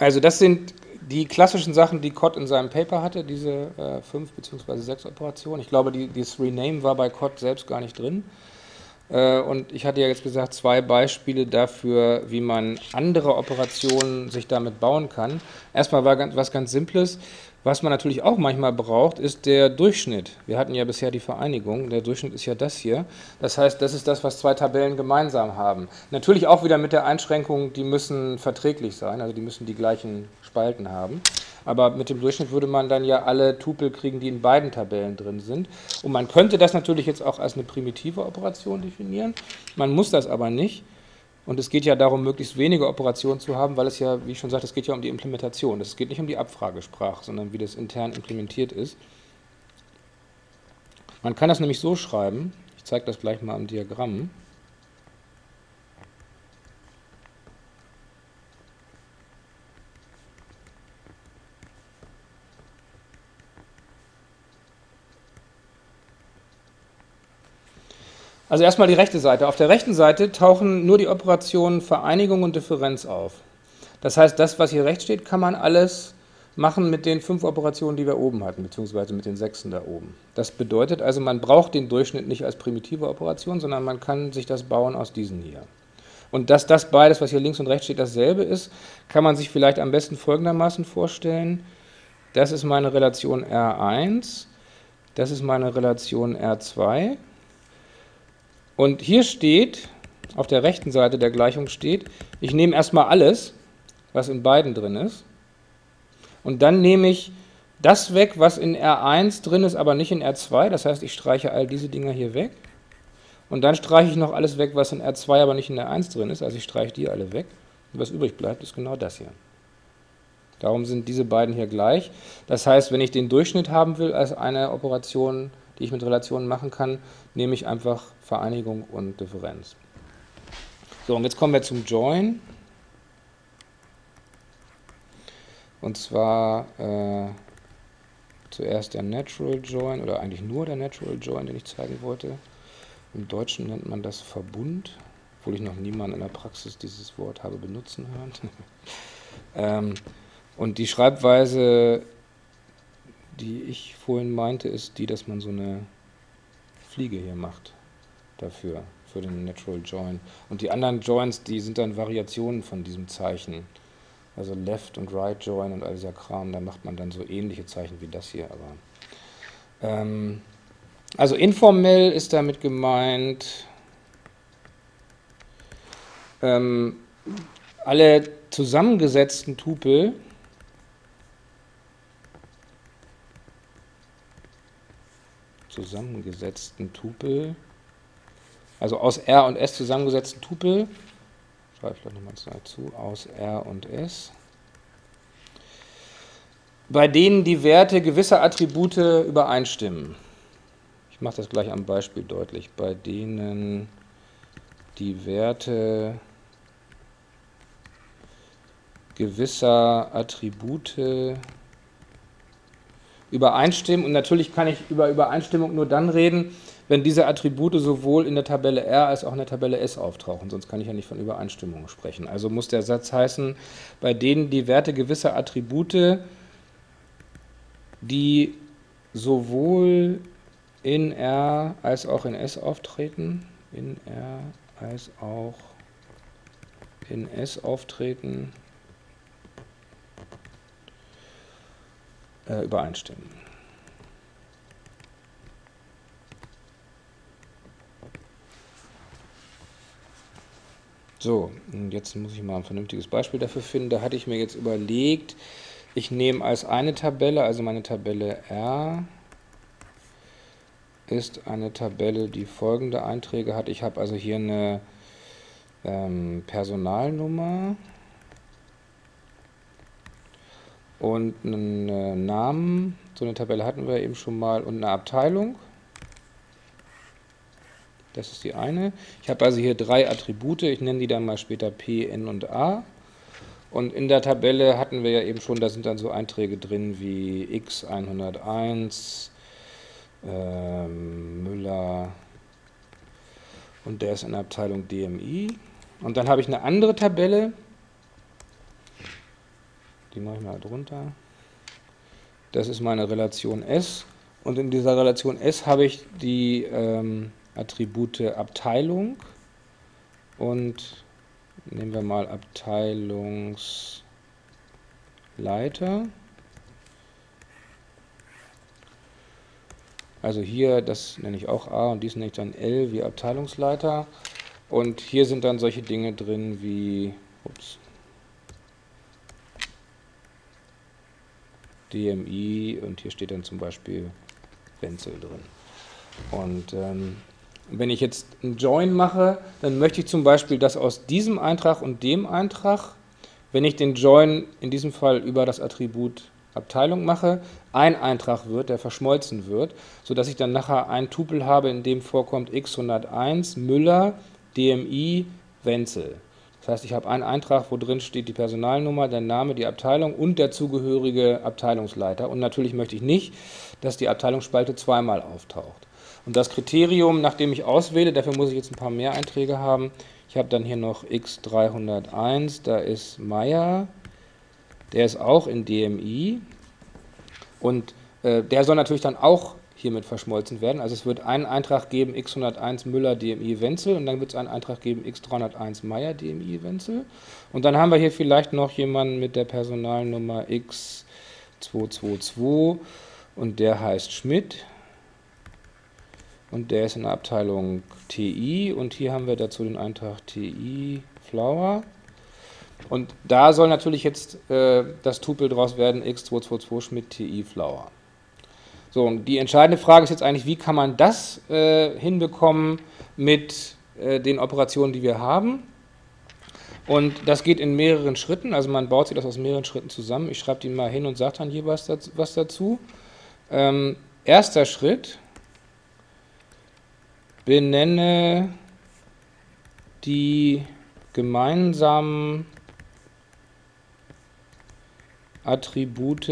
Also das sind die klassischen Sachen, die Cott in seinem Paper hatte, diese 5 bzw. 6 Operationen. Ich glaube, dieses Rename war bei Cott selbst gar nicht drin. Und ich hatte ja jetzt gesagt, 2 Beispiele dafür, wie man andere Operationen sich damit bauen kann. Erstmal war was ganz Simples. Was man natürlich auch manchmal braucht, ist der Durchschnitt. Wir hatten ja bisher die Vereinigung. Der Durchschnitt ist ja das hier. Das heißt, das ist das, was 2 Tabellen gemeinsam haben. Natürlich auch wieder mit der Einschränkung, die müssen verträglich sein, also die müssen die gleichen Spalten haben. Aber mit dem Durchschnitt würde man dann ja alle Tupel kriegen, die in beiden Tabellen drin sind. Und man könnte das natürlich jetzt auch als eine primitive Operation definieren. Man muss das aber nicht. Und es geht ja darum, möglichst wenige Operationen zu haben, weil es ja, wie ich schon sagte, es geht ja um die Implementation. Es geht nicht um die Abfragesprache, sondern wie das intern implementiert ist. Man kann das nämlich so schreiben, ich zeige das gleich mal am Diagramm. Also erstmal die rechte Seite. Auf der rechten Seite tauchen nur die Operationen Vereinigung und Differenz auf. Das heißt, das, was hier rechts steht, kann man alles machen mit den 5 Operationen, die wir oben hatten, beziehungsweise mit den 6 da oben. Das bedeutet also, man braucht den Durchschnitt nicht als primitive Operation, sondern man kann sich das bauen aus diesen hier. Und dass das beides, was hier links und rechts steht, dasselbe ist, kann man sich vielleicht am besten folgendermaßen vorstellen. Das ist meine Relation R1, das ist meine Relation R2. Und hier steht, auf der rechten Seite der Gleichung steht, ich nehme erstmal alles, was in beiden drin ist, und dann nehme ich das weg, was in R1 drin ist, aber nicht in R2, das heißt, ich streiche all diese Dinger hier weg, und dann streiche ich noch alles weg, was in R2, aber nicht in R1 drin ist, also ich streiche die alle weg, und was übrig bleibt, ist genau das hier. Darum sind diese beiden hier gleich. Das heißt, wenn ich den Durchschnitt haben will als eine Operation, die ich mit Relationen machen kann, nehme ich einfach Vereinigung und Differenz. So, und jetzt kommen wir zum Join. Und zwar zuerst der Natural Join, oder eigentlich nur der Natural Join, den ich zeigen wollte. Im Deutschen nennt man das Verbund, obwohl ich noch niemanden in der Praxis dieses Wort habe benutzen hören. Und die Schreibweise, die ich vorhin meinte, ist die, dass man so eine Fliege hier macht dafür, für den Natural Join. Und die anderen Joins, die sind dann Variationen von diesem Zeichen. Also Left und Right Join und all dieser Kram, da macht man dann so ähnliche Zeichen wie das hier. Aber also informell ist damit gemeint, alle zusammengesetzten Tupel also aus R und S zusammengesetzten Tupel, schreibe ich vielleicht nochmal dazu, aus R und S, bei denen die Werte gewisser Attribute übereinstimmen. Ich mache das gleich am Beispiel deutlich. Bei denen die Werte gewisser Attribute übereinstimmen. Und natürlich kann ich über Übereinstimmung nur dann reden, wenn diese Attribute sowohl in der Tabelle R als auch in der Tabelle S auftauchen. Sonst kann ich ja nicht von Übereinstimmung sprechen. Also muss der Satz heißen, bei denen die Werte gewisser Attribute, die sowohl in R als auch in S auftreten, in R als auch in S auftreten, übereinstimmen. So, und jetzt muss ich mal ein vernünftiges Beispiel dafür finden. Da hatte ich mir jetzt überlegt, ich nehme als eine Tabelle, also meine Tabelle R, ist eine Tabelle, die folgende Einträge hat. Ich habe also hier eine Personalnummer und einen Namen. So eine Tabelle hatten wir eben schon mal, und eine Abteilung. Das ist die eine. Ich habe also hier 3 Attribute. Ich nenne die dann mal später P, N und A. Und in der Tabelle hatten wir ja eben schon, da sind dann so Einträge drin wie X101, Müller, und der ist in der Abteilung DMI. Und dann habe ich eine andere Tabelle, Die mache ich mal drunter. Das ist meine Relation S. Und in dieser Relation S habe ich die Attribute Abteilung und nehmen wir mal Abteilungsleiter. Also hier, das nenne ich auch A und dies nenne ich dann L wie Abteilungsleiter. Und hier sind dann solche Dinge drin wie DMI und hier steht dann zum Beispiel Wenzel drin. Und wenn ich jetzt einen Join mache, dann möchte ich zum Beispiel, dass aus diesem Eintrag und dem Eintrag, wenn ich den Join in diesem Fall über das Attribut Abteilung mache, ein Eintrag wird, der verschmolzen wird, sodass ich dann nachher ein Tupel habe, in dem vorkommt x101 Müller DMI Wenzel. Das heißt, ich habe einen Eintrag, wo drin steht die Personalnummer, der Name, die Abteilung und der zugehörige Abteilungsleiter. Und natürlich möchte ich nicht, dass die Abteilungsspalte zweimal auftaucht. Und das Kriterium, nach dem ich auswähle, dafür muss ich jetzt ein paar mehr Einträge haben. Ich habe dann hier noch x301, da ist Meier, der ist auch in DMI und der soll natürlich dann auch hiermit verschmolzen werden. Also es wird einen Eintrag geben, x101 Müller DMI Wenzel und dann wird es einen Eintrag geben, x301 Meier DMI Wenzel. Und dann haben wir hier vielleicht noch jemanden mit der Personalnummer x222 und der heißt Schmidt. Und der ist in der Abteilung TI und hier haben wir dazu den Eintrag TI Flower. Und da soll natürlich jetzt das Tupel draus werden, x222 Schmidt TI Flower. So, und die entscheidende Frage ist jetzt eigentlich, wie kann man das hinbekommen mit den Operationen, die wir haben. Und das geht in mehreren Schritten, also man baut sich das aus mehreren Schritten zusammen. Ich schreibe die mal hin und sage dann hier was dazu. Erster Schritt, benenne die gemeinsamen Attribute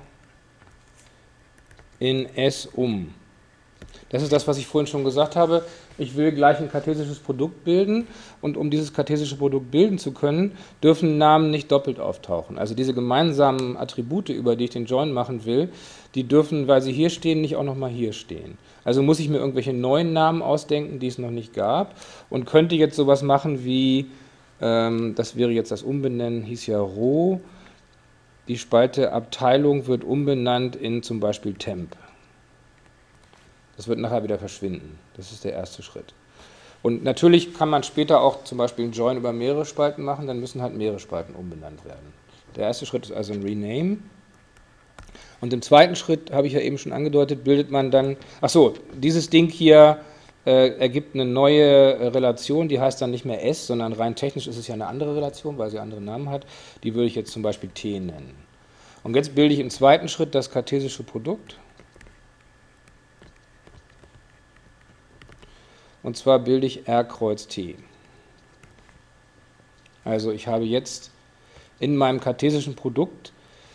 in S um. Das ist das, was ich vorhin schon gesagt habe. Ich will gleich ein kartesisches Produkt bilden und um dieses kartesische Produkt bilden zu können, dürfen Namen nicht doppelt auftauchen. Also diese gemeinsamen Attribute, über die ich den Join machen will, die dürfen, weil sie hier stehen, nicht auch nochmal hier stehen. Also muss ich mir irgendwelche neuen Namen ausdenken, die es noch nicht gab und könnte jetzt sowas machen wie, das wäre jetzt das Umbenennen, hieß ja Roh, die Spalte Abteilung wird umbenannt in zum Beispiel Temp. Das wird nachher wieder verschwinden. Das ist der erste Schritt. Und natürlich kann man später auch zum Beispiel einen Join über mehrere Spalten machen, dann müssen halt mehrere Spalten umbenannt werden. Der erste Schritt ist also ein Rename. Und im zweiten Schritt, habe ich ja eben schon angedeutet, bildet man dann, achso, dieses Ding hier ergibt eine neue Relation, die heißt dann nicht mehr S, sondern rein technisch ist es ja eine andere Relation, weil sie andere Namen hat. Die würde ich jetzt zum Beispiel T nennen. Und jetzt bilde ich im zweiten Schritt das kartesische Produkt. Und zwar bilde ich R Kreuz T. Also ich habe jetzt in meinem kartesischen Produkt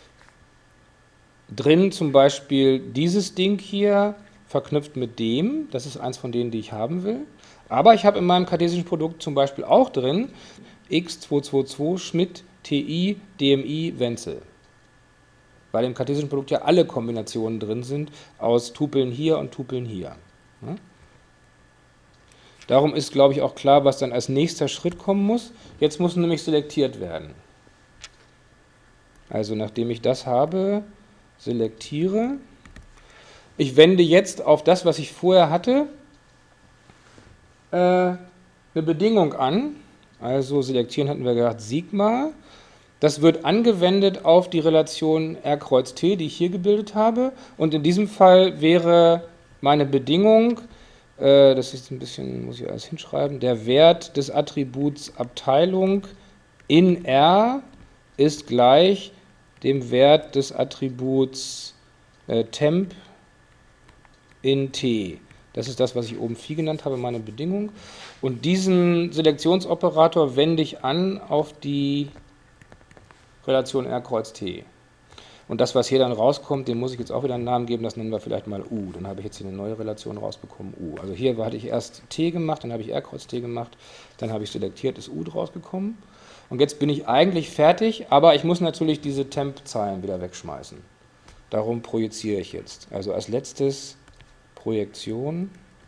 drin zum Beispiel dieses Ding hier verknüpft mit dem, das ist eins von denen, die ich haben will. Aber ich habe in meinem kartesischen Produkt zum Beispiel auch drin x222 Schmidt TI DMI Wenzel. Weil im kartesischen Produkt ja alle Kombinationen drin sind aus Tupeln hier und Tupeln hier. Ja? Darum ist, glaube ich, auch klar, was dann als nächster Schritt kommen muss. Jetzt muss nämlich selektiert werden. Also nachdem ich das habe, selektiere. Ich wende jetzt auf das, was ich vorher hatte, eine Bedingung an. Also selektieren hatten wir gesagt Sigma. Das wird angewendet auf die Relation R Kreuz T, die ich hier gebildet habe. Und in diesem Fall wäre meine Bedingung, das ist ein bisschen, muss ich alles hinschreiben, der Wert des Attributs Abteilung in R ist gleich dem Wert des Attributs Temp in T. Das ist das, was ich oben Phi genannt habe, meine Bedingung. Und diesen Selektionsoperator wende ich an auf die Relation R Kreuz T. Und das, was hier dann rauskommt, dem muss ich jetzt auch wieder einen Namen geben, das nennen wir vielleicht mal U. Dann habe ich jetzt hier eine neue Relation rausbekommen, U. Also hier hatte ich erst T gemacht, dann habe ich R Kreuz T gemacht, dann habe ich selektiert, ist U draus gekommen. Und jetzt bin ich eigentlich fertig, aber ich muss natürlich diese Temp-Zeilen wieder wegschmeißen. Darum projiziere ich jetzt. Also als letztes Projektion.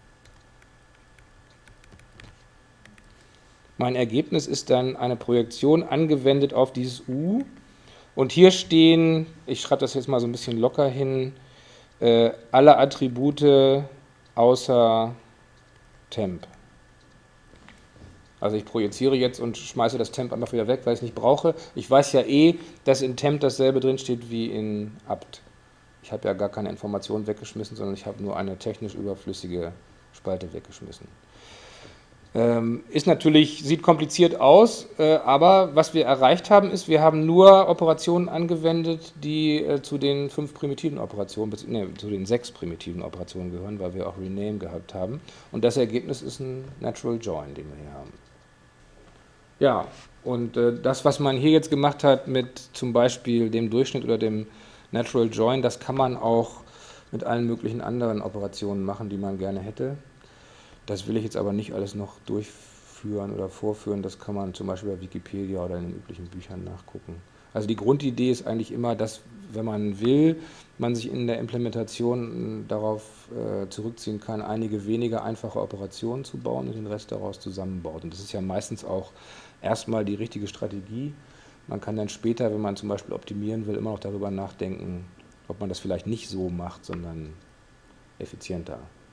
Mein Ergebnis ist dann eine Projektion angewendet auf dieses U. Und hier stehen, ich schreibe das jetzt mal so ein bisschen locker hin, alle Attribute außer Temp. Also ich projiziere jetzt und schmeiße das Temp einfach wieder weg, weil ich es nicht brauche. Ich weiß ja eh, dass in Temp dasselbe drin steht wie in apt. Ich habe ja gar keine Informationen weggeschmissen, sondern ich habe nur eine technisch überflüssige Spalte weggeschmissen. Ist natürlich, sieht kompliziert aus, aber was wir erreicht haben, ist, wir haben nur Operationen angewendet, die zu den 5 primitiven Operationen, zu den 6 primitiven Operationen gehören, weil wir auch Rename gehabt haben. Und das Ergebnis ist ein Natural Join, den wir hier haben. Ja, und das, was man hier jetzt gemacht hat mit zum Beispiel dem Durchschnitt oder dem Natural Join, das kann man auch mit allen möglichen anderen Operationen machen, die man gerne hätte. Das will ich jetzt aber nicht alles noch durchführen oder vorführen. Das kann man zum Beispiel bei Wikipedia oder in den üblichen Büchern nachgucken. Also die Grundidee ist eigentlich immer, dass, wenn man will, man sich in der Implementation darauf zurückziehen kann, einige wenige einfache Operationen zu bauen und den Rest daraus zusammenbaut. Und das ist ja meistens auch erstmal die richtige Strategie. Man kann dann später, wenn man zum Beispiel optimieren will, immer noch darüber nachdenken, ob man das vielleicht nicht so macht, sondern effizienter.